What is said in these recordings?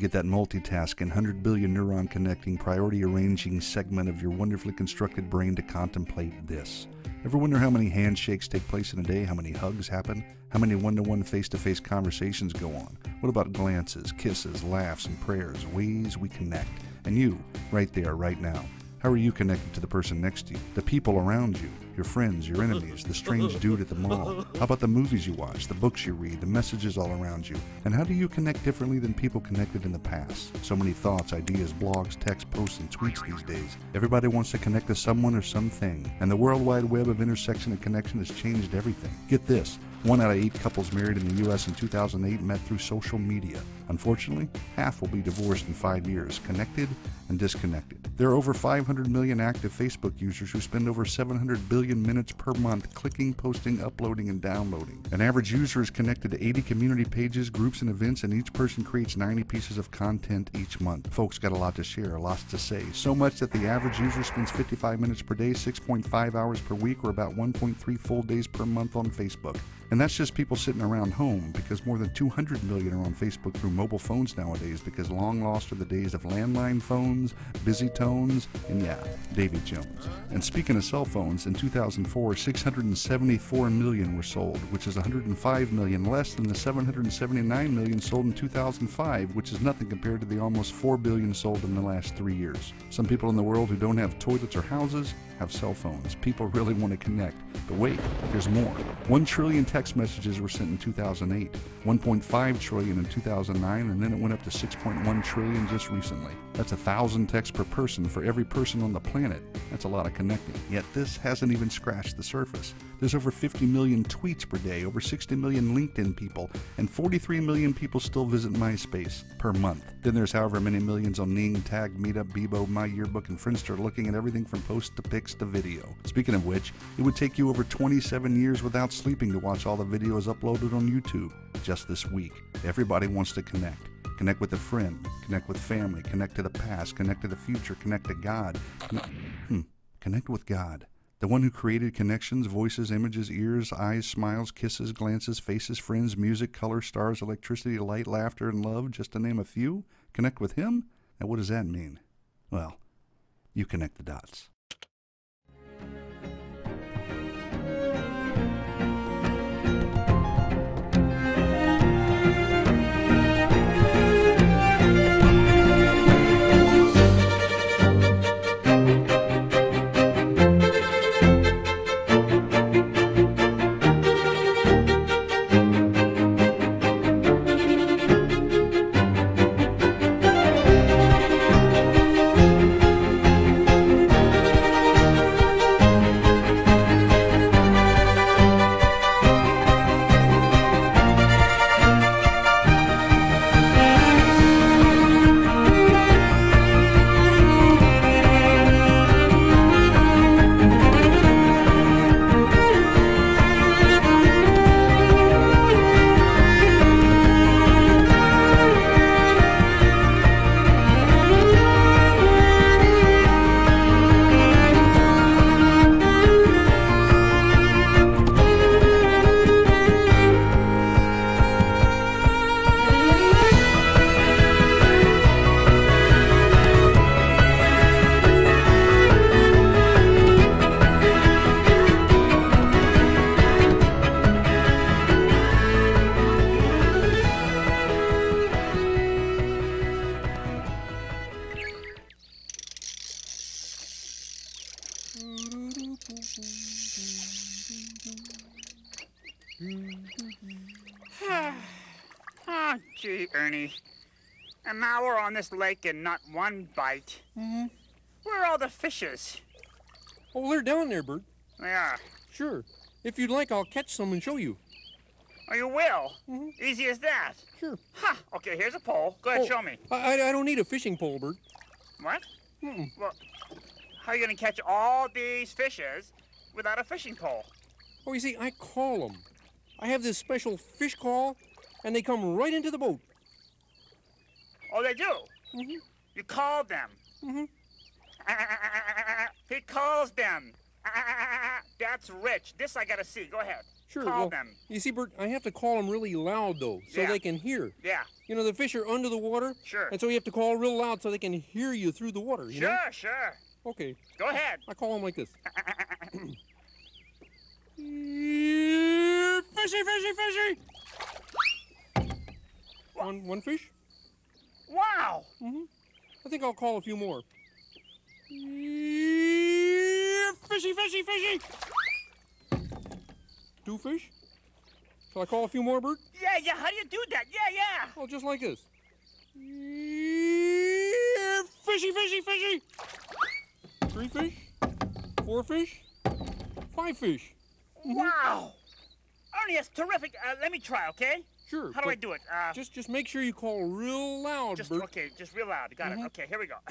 get that multitasking, 100 billion neuron connecting, priority arranging segment of your wonderfully constructed brain to contemplate this. Ever wonder how many handshakes take place in a day? How many hugs happen? How many one-to-one face-to-face conversations go on? What about glances, kisses, laughs, and prayers? Ways we connect. And you, right there, right now. How are you connected to the person next to you, the people around you, your friends, your enemies, the strange dude at the mall? How about the movies you watch, the books you read, the messages all around you? And how do you connect differently than people connected in the past? So many thoughts, ideas, blogs, texts, posts, and tweets these days. Everybody wants to connect to someone or something. And the World Wide Web of intersection and connection has changed everything. Get this. 1 out of 8 couples married in the U.S. in 2008 met through social media. Unfortunately, half will be divorced in 5 years, connected and disconnected. There are over 500 million active Facebook users who spend over 700 billion minutes per month clicking, posting, uploading, and downloading. An average user is connected to 80 community pages, groups, and events, and each person creates 90 pieces of content each month. Folks got a lot to share, lots to say. So much that the average user spends 55 minutes per day, 6.5 hours per week, or about 1.3 full days per month on Facebook. And that's just people sitting around home, because more than 200 million are on Facebook through mobile phones nowadays, because long lost are the days of landline phones, busy tones, and yeah, Davy Jones. And speaking of cell phones, in 2004, 674 million were sold, which is 105 million less than the 779 million sold in 2005, which is nothing compared to the almost 4 billion sold in the last 3 years. Some people in the world who don't have toilets or houses have cell phones. People really want to connect. But wait, there's more. 1 trillion text messages were sent in 2008, 1.5 trillion in 2009, and then it went up to 6.1 trillion just recently. That's 1,000 texts per person for every person on the planet. That's a lot of connecting. Yet this hasn't even scratched the surface. There's over 50 million tweets per day, over 60 million LinkedIn people, and 43 million people still visit MySpace per month. Then there's however many millions on Ning, Tag, Meetup, Bebo, My Yearbook, and Friendster looking at everything from posts to pics to video. Speaking of which, it would take you over 27 years without sleeping to watch all the videos uploaded on YouTube. Just this week, everybody wants to connect. Connect with a friend, connect with family, connect to the past, connect to the future, connect to God. Connect with God. The one who created connections, voices, images, ears, eyes, smiles, kisses, glances, faces, friends, music, color, stars, electricity, light, laughter, and love, just to name a few. Connect with him? Now what does that mean? Well, you connect the dots. Oh, gee, Ernie. An hour on this lake and not one bite. Mm-hmm. Where are all the fishes? Oh, they're down there, Bert. Yeah. Sure. If you'd like, I'll catch some and show you. Oh, you will? Mm-hmm. Easy as that? Sure. Ha! Okay, here's a pole. Go ahead, show me. I don't need a fishing pole, Bert. What? Mm-mm. Well, how are you going to catch all these fishes without a fishing pole? Oh, you see, I call them. I have this special fish call, and they come right into the boat. Oh, they do? Mm-hmm. You called them? Mm-hmm. He calls them. That's rich. This I gotta see. Go ahead. Sure. Call Well, them. you see, Bert, I have to call them really loud, though, so Yeah. they can hear. Yeah. You know, the fish are under the water. Sure. And so you have to call real loud so they can hear you through the water, you know? Sure. Okay. Go ahead. I call them like this. Fishy, fishy, fishy! One fish? Wow. I think I'll call a few more. Fishy, fishy, fishy! Two fish? Shall I call a few more, Bert? Yeah. How do you do that? Yeah. Oh, just like this. Fishy, fishy, fishy! Three fish? Four fish? Five fish? Wow. Ernie, that's terrific. Let me try, okay? Sure. How do I but do it? Just make sure you call real loud, Bert. Okay, just real loud. Got it. Okay, here we go.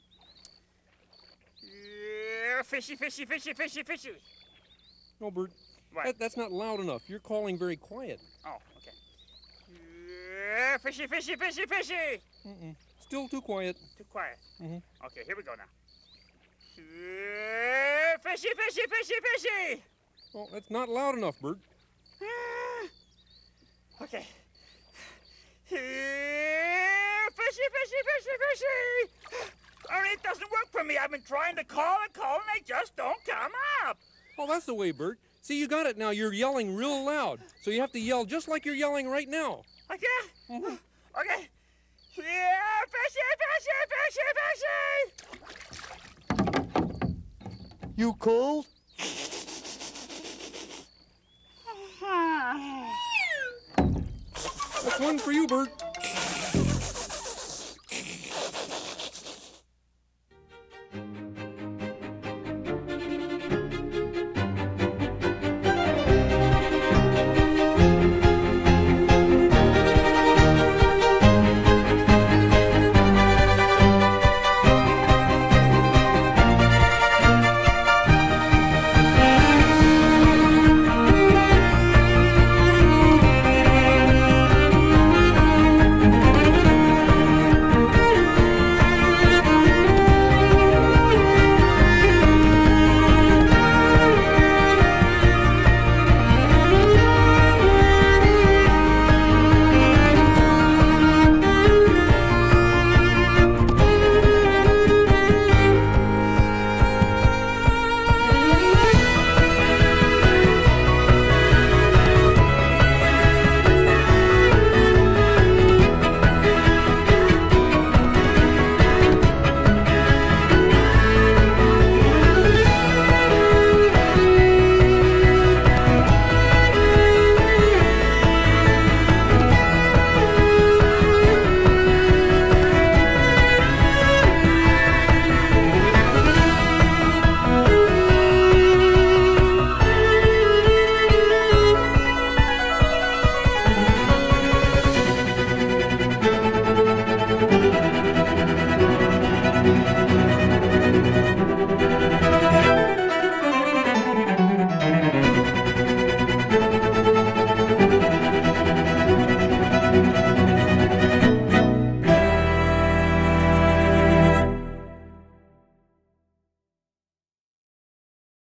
Yeah, fishy, fishy, fishy, fishy, fishy. No, Bert. What? That's not loud enough. You're calling very quiet. Oh, okay. Yeah, fishy, fishy, fishy, fishy. Still too quiet. Too quiet. Okay, here we go now. Yeah, fishy, fishy, fishy, fishy. Well, that's not loud enough, Bert. Okay. Yeah, fishy, fishy, fishy, fishy. Ernie, it doesn't work for me. I've been trying to call and they just don't come up. Oh, that's the way, Bert. See, you got it now. You're yelling real loud. So you have to yell just like you're yelling right now. Like that? Okay. Yeah, fishy, fishy, fishy, fishy. You cold? That's one for you, Bert.